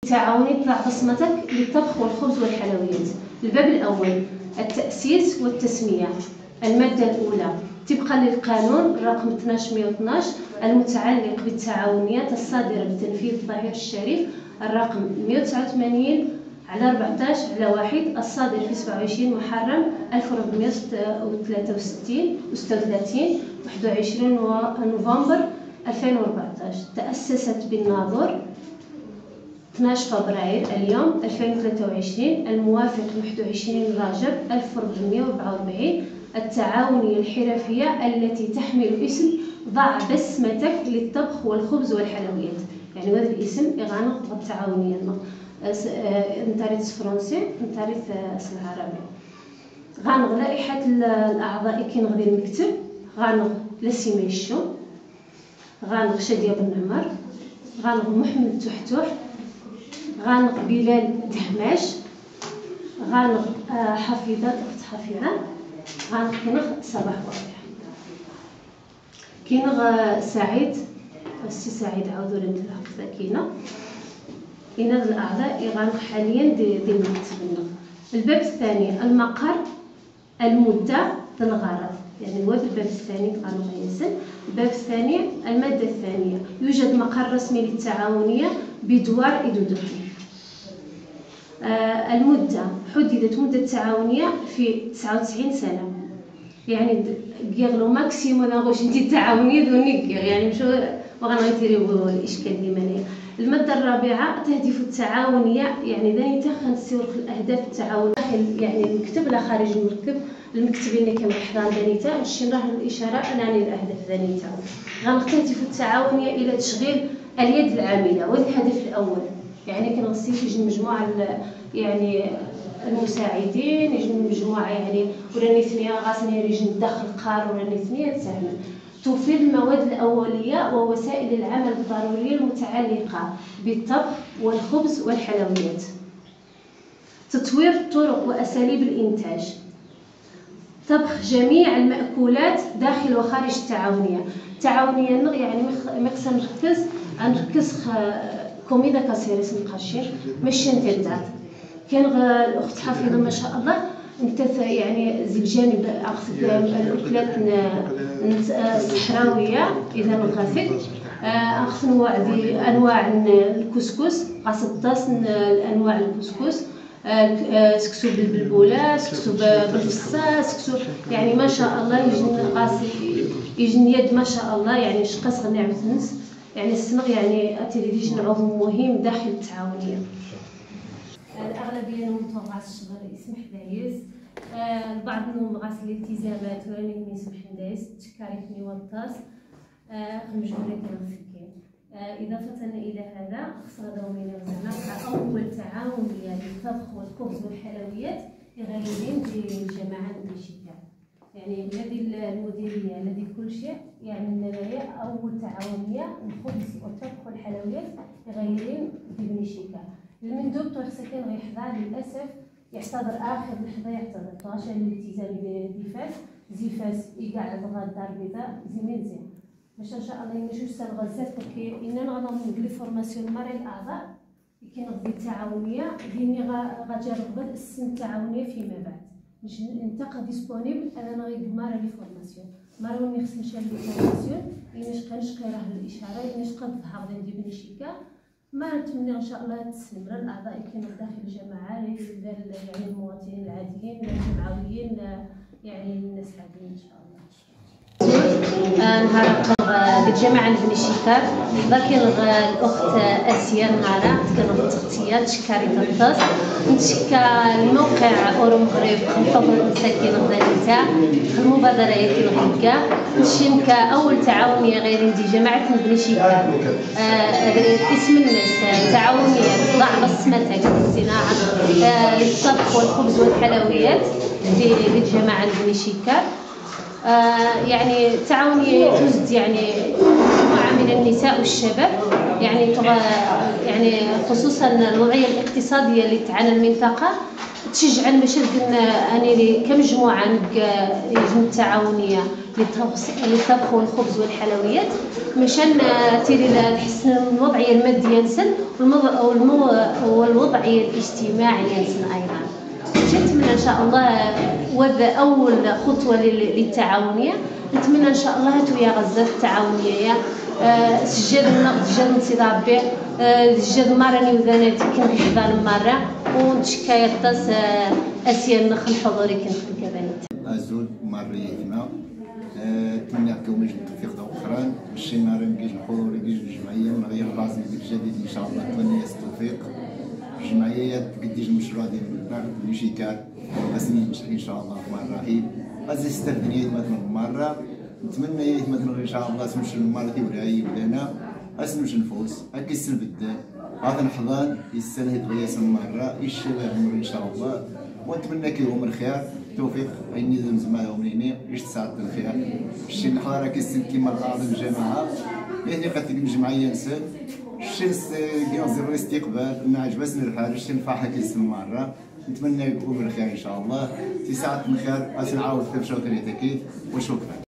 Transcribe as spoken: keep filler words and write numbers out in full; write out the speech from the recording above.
بالتعاون ضع بصمتك للطبخ والخبز والحلويات. الباب الأول التأسيس والتسمية. المادة الأولى طبقا للقانون رقم اثناش مئة واثناش المتعلق بالتعاونيات الصادرة بتنفيذ الظهير الشريف الرقم مئة وتسعة وثمانين على أربعطاش على واحد الصادر في سبعة وعشرين محرم ألف وأربعمئة وثلاثة وستين وستة وثلاثين واحد وعشرين نوفمبر ألفين وأربعطاش. تأسست بالناظور اثناش فبراير اليوم ألفين وثلاثة وعشرين الموافق واحد وعشرين رجب ألف وأربعمئة وأربعة وأربعين التعاونية الحرفية التي تحمل اسم ضع بسمتك للطبخ والخبز والحلويات. يعني هذا الاسم إغانة التعاونية نتاريت فرنسي نتاريت أصل عربي. غانغ لائحة الأعضاء كي نغدي المكتب غانغ لسيميشو غانغ شادية بن عمر غانغ محمد تحتوح غانغ بلال دحماش غانغ حفيظة أخت حفيظة غانغ كينغ صباح واضح كينغ سعيد السي سعيد عاودو لنا الحفظة كينا إن الأعضاء يغانغ حاليا دي, دي المكتب. الباب الثاني المقر المدة الغرض. يعني هو الباب الثاني غانغ ياسن. الباب الثاني المادة الثانية يوجد مقر رسمي للتعاونية بدوار إدودوكي. آه المدة حددت مدة التعاونية في تسعة وتسعين سنة. يعني كيغلو ماكسيموم نغوش انتي التعاونية دوني يعني مشو وغنغيتيريو الإشكال ديما ليا. المادة الرابعة تهدف التعاونية يعني ذاني تخن سيور الأهداف التعاون داخل يعني المكتب لا خارج المكتب. المكتب اللي كما حضان ذانيتا نشي نراه الإشارة أناني الأهداف ذانيتا. غنتهدف التعاونية إلى تشغيل اليد العاملة وهذا الهدف الأول. يعني كنغسل يجي مجموعة يعني المساعدين يجي مجموعة يعني ولا نثنية غاسني يجي داخل القار ولا نثنية تساهم. توفير المواد الأولية ووسائل العمل الضرورية المتعلقة بالطبخ والخبز والحلويات. تطوير طرق وأساليب الإنتاج. طبخ جميع المأكولات داخل وخارج التعاونية. التعاونية يعني مقصد نركز نركز كوميدا كاسيري سنقاشين ماشي نتاع كان الأخت حفيظة ما شاء الله انت يعني زي بجانب اخذ الاكلات الصحراويه اذا نغافل اخذ انواع دي انواع الكسكس قاص الطاس الانواع الكسكس سكسو بالبلبوله سكسو بالفصا سكسو يعني ما شاء الله يجي قاسي يجي يد ما شاء الله يعني شقاس غني عبتنس يعني السنغ يعني التلفزيون عضو مهم داخل التعاونيه. الأغلبية نمتو غاس الشغل يسمح دايز آه البعض منهم غاس الالتزامات وراني يسمح دايز تشكاريتني والطاس آه المجهولات ديال السكين. آه إضافة إلى هذا خص غدا ومينا وزعما أول تعاونية للطبخ والخبز والحلويات غالبين في الجماعة المنشئة. يعني الذي المديرية الذي كل شيء يعني النهاية أول تعاونية الخبز والطبخ والحلويات غالبين في بنشيكا. المندوب تو ساكن غيحضر للاسف يعتذر اخر لحظه يعتذر طاشا الالتزام بزفاف زفاف يقعد غا الدار البيضاء زين زين باش ان شاء الله ينجو سال غزات كي اننا غنضم نقلي فورماسيون ماري الاعضاء كي نغدي التعاونيه ديني غاجرب السن التعاونيه فيما بعد باش ننتقى ديسپونيبل انا غير مارا لي فورماسيون مارا وني خصني نشال لي فورماسيون اناش كنشقي راه الاشاره اناش قد ظهر ندير بنشيكا ما نتمنى ان شاء الله تستمر الاعضاء كانوا داخل الجماعه يعني المواطنين العاديين الجمعويين يعني الناس العاديين ان شاء الله. نهار الجماعه بني شيكار لكن الاخت اسيا نهارا كانت تغطيه تشكاري الطاس نتشكى الموقع اورو مغرب خلطه المساكين غداليتا المبادره ياكي الغيكا نشمك اول تعاونيه غير دي جماعه بني شيكار اسم الناس تعاونيه ضع بصمتك في الصناعه للطبخ والخبز والحلويات دي جماعه بني شيكار. آه يعني تعاونية تزد يعني مجموعة من النساء والشباب يعني يعني خصوصا الوضعية الاقتصادية اللي تعانى المنطقة تشجع المشهد أني كمجموعة يجم التعاونية للطبخ والخبز والحلويات مشان تيري تحسن الوضعية المادية نسن الوضعيه الاجتماعيه ايضا. نتمنى ان شاء الله وهذا اول خطوه للتعاونيه، نتمنى ان شاء الله هاتو يا غزه التعاونيه أه سجاد النقد جاد انتظار به أه جاد مرة وذاناتي كنت حضان مرة ونتشكاية طاس أه اسيا النخل حضوري كنت في الكبانيت ازود مريتنا نتمنى لكم التوفيق اخرى الشي نهار نجي الحضور يجي الجمعيه من غير لازم الجديد ان شاء الله. نتمنى التوفيق الجمعيه تقديش المشروع ديال اللي شي كان بس ننجح ان شاء الله الرحمن الرحيم. غادي نستخدم مثلا مره نتمنى مثلا ان شاء الله تمشي المره دي ولا هي ولنا اسمش نفوس هكا السن بدال غادي نحضن السنه يتغير مره الشباب ان شاء الله. ونتمنى لكم الخير التوفيق عيني زعما ومنيني ايش تساعد الخير الشيء اللي حضر كيسن كيما الاعضاء الجماعه يعني قد الجمعيه نسد الشيء كيوزر الاستقبال ما عجبتني الحال الشيء نفرح كيسن مره. نتمنى لكم الخير ان شاء الله تساعد الخير. اسنعاود في شكرا اكيد وشكرا.